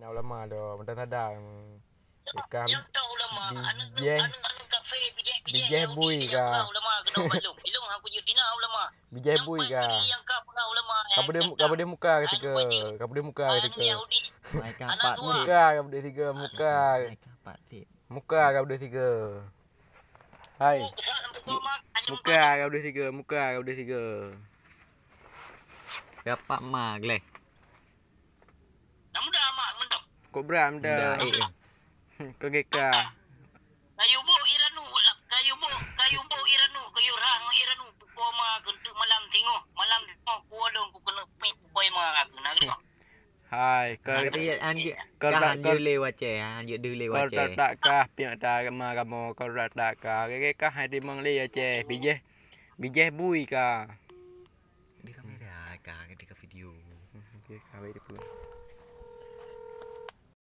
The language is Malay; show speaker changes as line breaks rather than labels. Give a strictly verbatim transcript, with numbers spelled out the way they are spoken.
Nak ulama dah, mentang sadar. Dekat
Yang tahu ulama, anu
bijeh
anu anu kafe bijeh
bijeh bui ka.
Ulama kena balung. Ilung aku je tina ulama.
Bijeh bui ka.
Yang ka pernah ulama.
Kamu dia kamu dia muka ketika. Kamu dia muka ketika.
Mai kapak ni.
Muka kamu dia tiga muka.
Mai kapak sip.
Muka kamu dia tiga. Hai. Muka kamu dia tiga, muka kamu dia tiga.
Kapak mak leh.
Namu dah mak mendok.
Kok beram dah.
Eh.
Kau geka.
Kayu bo iranu lah. Kayu bo, kayu bo iranu, kayu rang iranu pukul ma untuk malam tengok. Malam tengok ku dong ku kena pukul ma aku nak tengok.
Hai, kau dia anjir. Kau anjir lewat je, anjir dia lewat je.
Kau tak kah piak tak ma kamu kau rat tak kah. Geka hai di mong le je. Bijeh. Bijeh bui kah.
Di kamera kah, di video.
Okey, kau itu.